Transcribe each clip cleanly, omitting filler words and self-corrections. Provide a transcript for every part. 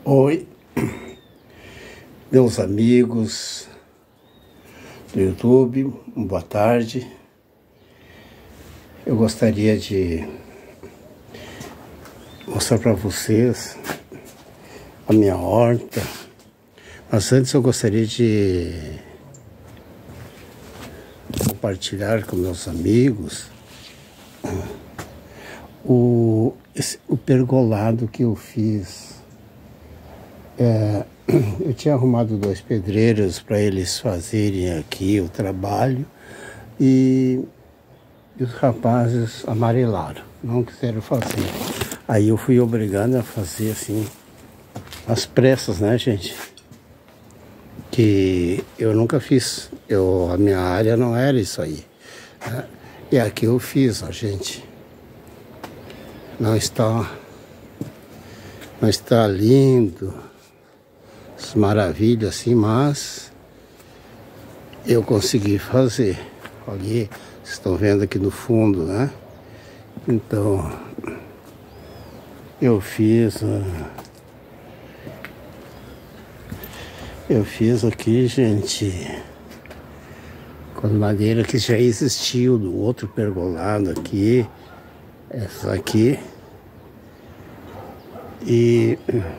Oi, meus amigos do YouTube, boa tarde. Eu gostaria de mostrar para vocês a minha horta, mas antes eu gostaria de compartilhar com meus amigos o pergolado que eu fiz. Eu tinha arrumado 2 pedreiros para eles fazerem aqui o trabalho e os rapazes amarelaram, não quiseram fazer. Aí eu fui obrigado a fazer assim, às pressas, né, gente? Que eu nunca fiz, a minha área não era isso aí, né? E aqui eu fiz, ó, gente. Não está lindo, maravilha assim, mas eu consegui fazer. Ali, vocês estão vendo aqui no fundo, né? Então, eu fiz aqui, gente, com madeira que já existiu do outro pergolado aqui, essa aqui e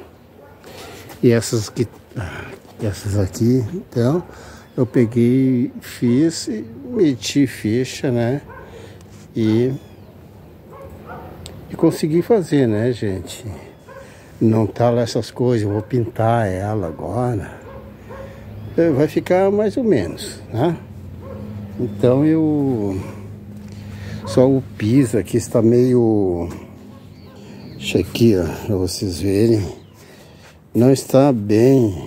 essas aqui. Então eu peguei, fiz, meti ficha, né, e consegui fazer, né, gente. Não tá lá essas coisas, eu vou pintar ela agora, vai ficar mais ou menos, né? Então só o piso aqui está meio, deixa aqui, ó, para vocês verem, não está bem,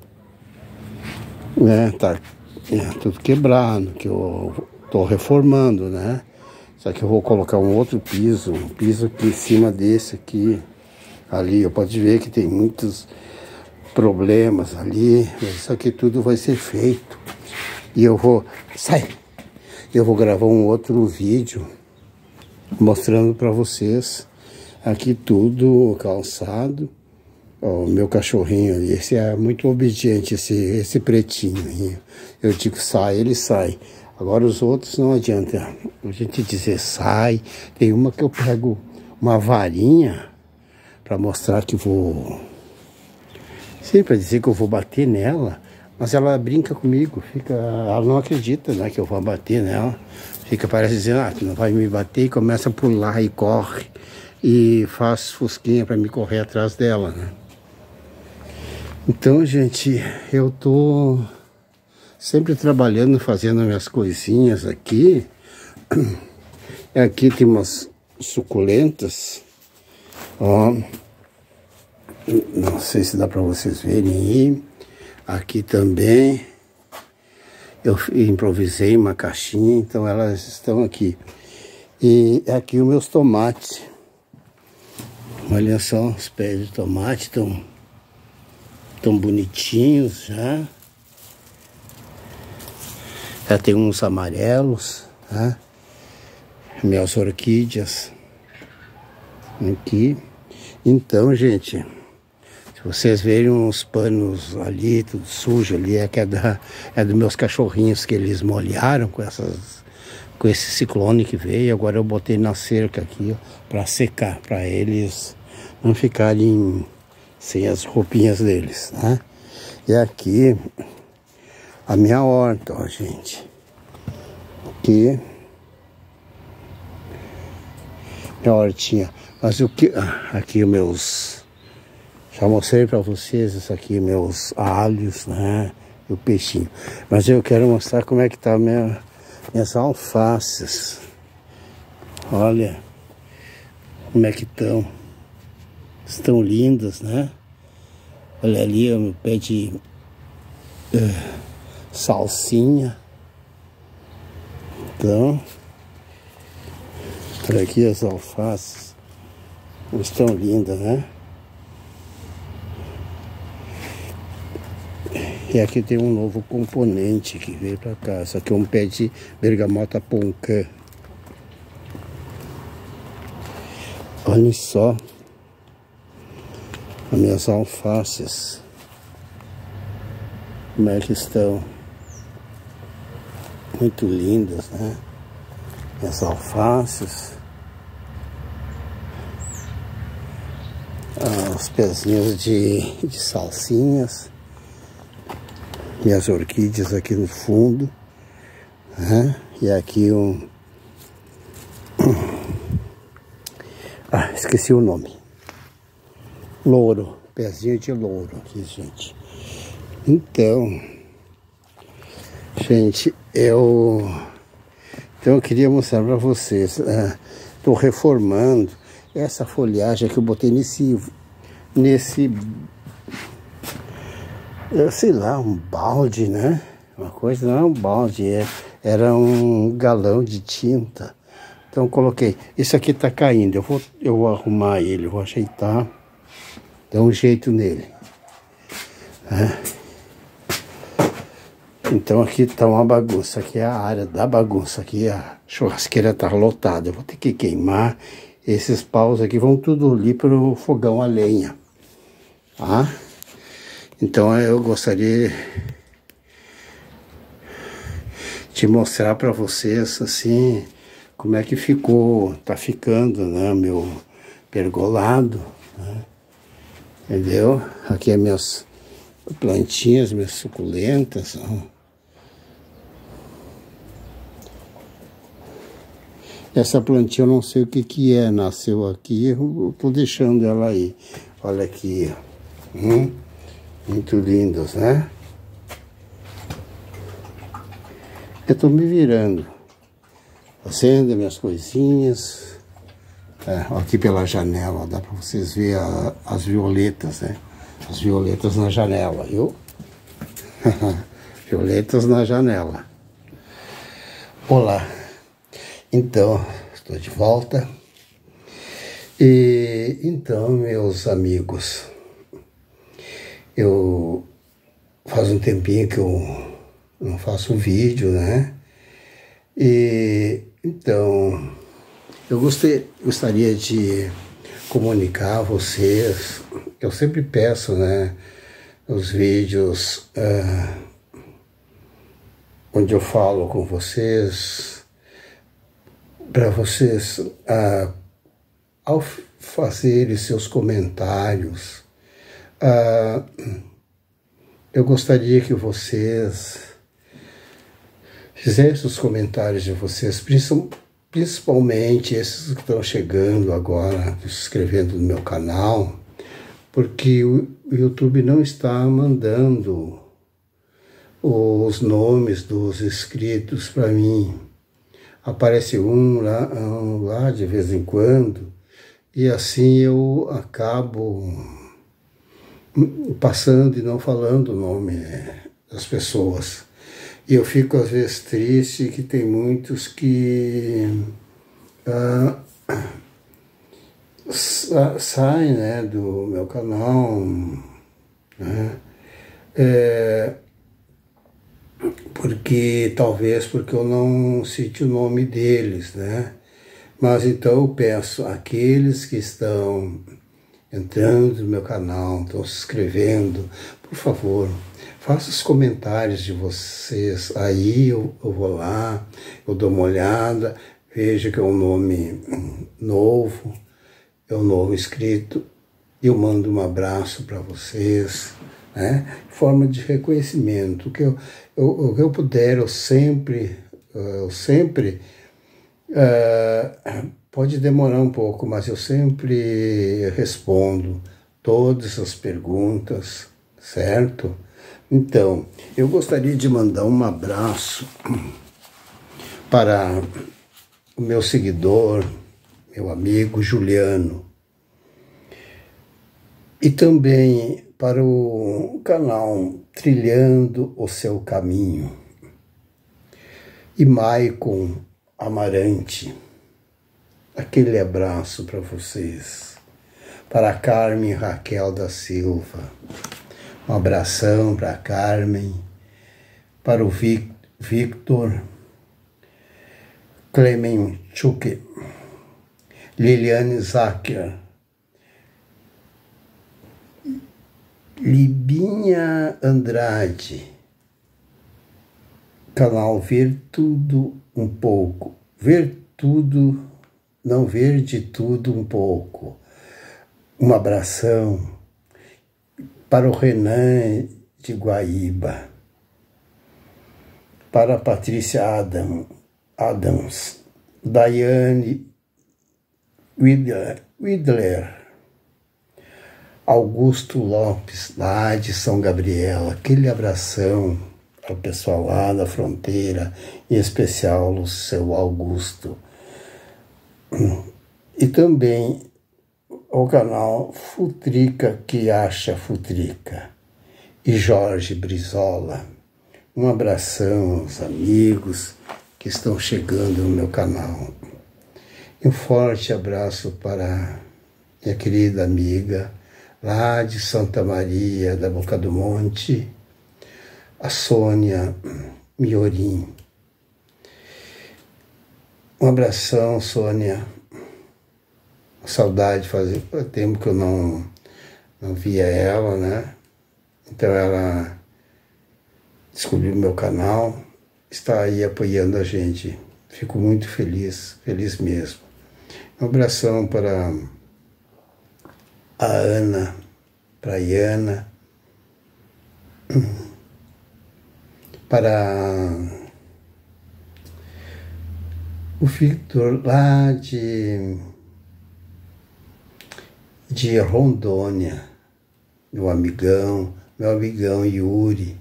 né? Tá tudo quebrado, que eu tô reformando, né? Só que eu vou colocar um outro piso, um piso aqui em cima desse aqui, ali, eu pode ver que tem muitos problemas ali, mas isso aqui tudo vai ser feito. E eu vou gravar um outro vídeo mostrando para vocês aqui tudo calçado. Ó, o meu cachorrinho ali, esse é muito obediente, esse pretinho. Eu digo sai, ele sai. Agora os outros não adianta a gente dizer sai. Tem uma que eu pego uma varinha para mostrar que vou, sim, para dizer que eu vou bater nela, mas ela brinca comigo, ela não acredita, né, que eu vou bater nela. Parece dizendo, tu não vai me bater, e começa a pular e corre e faz fusquinha para me correr atrás dela, né? Então, gente, eu tô sempre trabalhando, fazendo minhas coisinhas aqui. Aqui tem umas suculentas, ó, não sei se dá para vocês verem aí. Aqui também eu improvisei uma caixinha, então elas estão aqui. E aqui os meus tomates, olha só, os pés de tomate estão tão bonitinhos já. Já tem uns amarelos, tá? Minhas orquídeas aqui. Então, gente, se vocês verem uns panos ali, tudo sujo ali, é dos meus cachorrinhos que eles molharam com esse ciclone que veio. Agora eu botei na cerca aqui, para secar, para eles não ficarem sem as roupinhas deles, né? E aqui a minha horta, ó, gente. Aqui minha hortinha. Mas o que aqui os meus, já mostrei para vocês isso aqui, meus alhos, né? E o peixinho. Mas eu quero mostrar como é que tá minhas alfaces. Olha como é que estão. Estão lindas, né? Olha ali o meu pé de salsinha. Então, olha aqui as alfaces. Estão lindas, né? E aqui tem um novo componente que veio pra cá. Isso aqui é um pé de bergamota poncã. Olha só. As minhas alfaces. Como é que estão? Muito lindas, né? Minhas alfaces. Os pezinhos de salsinhas. Minhas orquídeas aqui no fundo. Né? E aqui esqueci o nome. Louro. Pezinho de louro aqui, gente. Então, gente, eu queria mostrar para vocês. Estou reformando essa folhagem que eu botei nesse, sei lá, um balde, né? Uma coisa, não é um balde, era um galão de tinta. Então coloquei. Isso aqui tá caindo. Eu vou arrumar ele, vou ajeitar, dar um jeito nele. Então aqui tá uma bagunça. Aqui é a área da bagunça. Aqui a churrasqueira tá lotada. Eu vou ter que queimar. Esses paus aqui vão tudo ali pro fogão a lenha. Tá? Então eu gostaria de mostrar para vocês assim como é que ficou, tá ficando, né, meu pergolado, né? Entendeu? Aqui é minhas plantinhas, minhas suculentas, ó. Essa plantinha eu não sei o que é, nasceu aqui, eu tô deixando ela aí. Olha aqui, muito lindos, né? Eu tô me virando, fazendo minhas coisinhas. Aqui pela janela, dá para vocês verem as violetas, né? As violetas na janela, viu? Violetas na janela. Olá, então, estou de volta. E então, meus amigos, faz um tempinho que eu não faço vídeo, né? E então eu gostaria de comunicar a vocês. Eu sempre peço, né, os vídeos onde eu falo com vocês, para vocês, ao fazerem seus comentários, eu gostaria que vocês fizessem os comentários de vocês, principalmente esses que estão chegando agora, se inscrevendo no meu canal, porque o YouTube não está mandando os nomes dos inscritos para mim. Aparece um lá de vez em quando, e assim eu acabo passando e não falando o nome das pessoas. E eu fico às vezes triste que tem muitos que saem, né, do meu canal, né? Talvez porque eu não cite o nome deles, né? Mas então eu peço àqueles que estão entrando no meu canal, estão se inscrevendo, por favor, faça os comentários de vocês. Aí eu vou lá, eu dou uma olhada, vejo que é um nome novo, é um novo inscrito, eu mando um abraço para vocês, né? Forma de reconhecimento. O que eu puder, eu sempre pode demorar um pouco, mas eu sempre respondo todas as perguntas, certo? Então, eu gostaria de mandar um abraço para o meu seguidor, meu amigo Juliano, e também para o canal Trilhando o Seu Caminho, e Maicon Amarante. Aquele abraço para vocês. Para a Carmen Raquel da Silva, um abração para a Carmen. Para o Victor Klemenchuk, Liliane Zacher Libinha Andrade, canal Ver Tudo Um Pouco. Ver tudo, não ver de tudo um pouco. Um abração para o Renan de Guaíba, para a Patrícia Adams, Daiane Widler, Augusto Lopes, lá de São Gabriel. Aquele abração ao pessoal lá da fronteira, em especial o seu Augusto. E também o canal Futrica que acha Futrica e Jorge Brizola. Um abração aos amigos que estão chegando no meu canal. E um forte abraço para minha querida amiga lá de Santa Maria da Boca do Monte, a Sônia Miorim. Um abração, Sônia. Saudade, fazia tempo que eu não via ela, né? Então ela descobriu meu canal, está aí apoiando a gente. Fico muito feliz, feliz mesmo. Um abração para a Ana, para a Iana, para o Victor lá de Rondônia, meu amigão Yuri.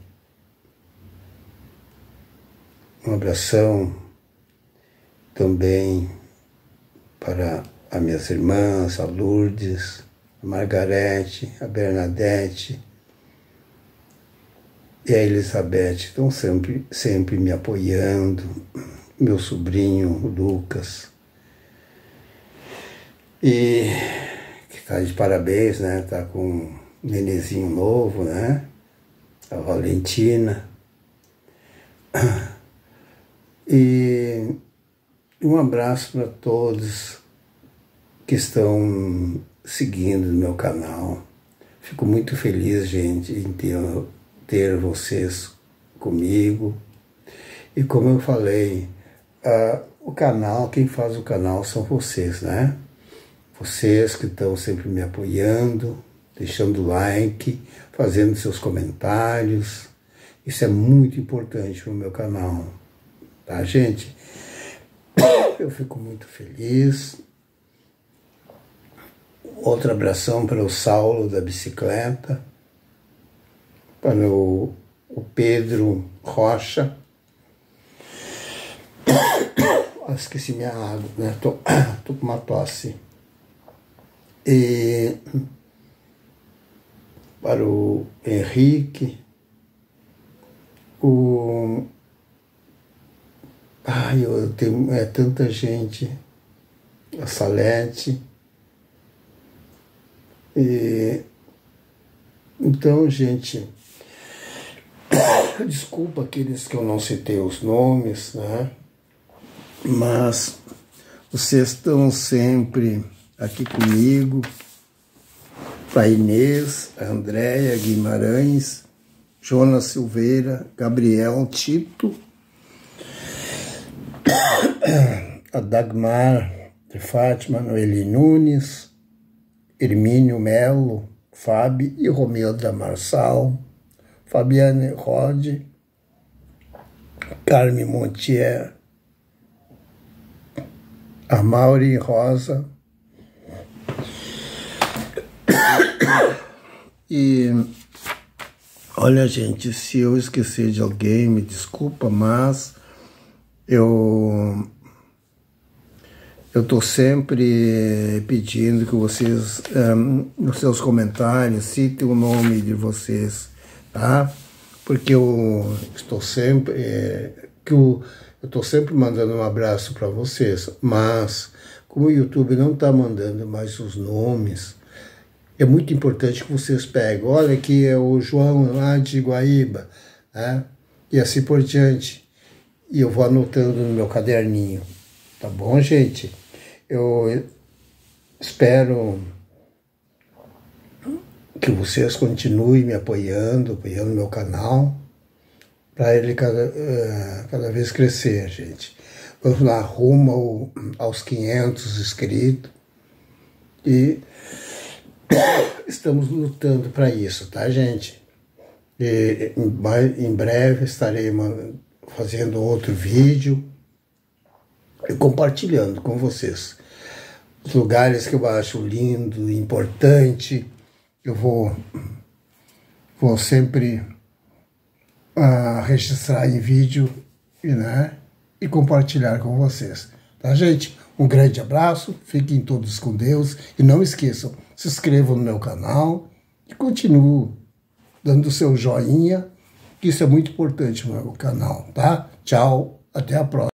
Um abração também para as minhas irmãs, a Lourdes, a Margarete, a Bernadette e a Elizabeth. Estão sempre me apoiando. Meu sobrinho, Lucas. E que está de parabéns, né? Está com um nenezinho novo, né? A Valentina. E um abraço para todos que estão seguindo no meu canal. Fico muito feliz, gente, em ter vocês comigo. E como eu falei, o canal, quem faz o canal são vocês, né? Vocês que estão sempre me apoiando, deixando like, fazendo seus comentários. Isso é muito importante no meu canal, tá, gente? Eu fico muito feliz. Outro abração para o Saulo da bicicleta, para o Pedro Rocha. Esqueci minha água, né? Tô com uma tosse. E para o Henrique, eu tenho tanta gente, a Salete. Então, gente, desculpa aqueles que eu não citei os nomes, né? Mas vocês estão sempre aqui comigo, a Inês, a Andréia Guimarães, Jonas Silveira, Gabriel Tito, a Dagmar de Fátima, Noeli Nunes, Hermínio Melo, Fábio e Romeu da Marçal, Fabiane Rode, Carme Montier, a Mauri Rosa. E olha, gente, se eu esquecer de alguém, me desculpa, mas eu estou sempre pedindo que vocês, nos seus comentários, citem o nome de vocês, tá? Porque eu estou sempre, mandando um abraço para vocês, mas como o YouTube não está mandando mais os nomes, é muito importante que vocês peguem. Olha, aqui é o João lá de Guaíba, né? E assim por diante. E eu vou anotando no meu caderninho. Tá bom, gente? Eu espero que vocês continuem me apoiando meu canal, para ele cada vez crescer, gente. Vamos lá, rumo aos 500 inscritos e estamos lutando para isso, tá, gente? E em breve estarei fazendo outro vídeo e compartilhando com vocês os lugares que eu acho lindo, importante. Eu vou sempre registrar em vídeo e compartilhar com vocês. Tá, gente? Um grande abraço, fiquem todos com Deus e não esqueçam, se inscrevam no meu canal e continuem dando o seu joinha, que isso é muito importante no meu canal, tá? Tchau, até a próxima.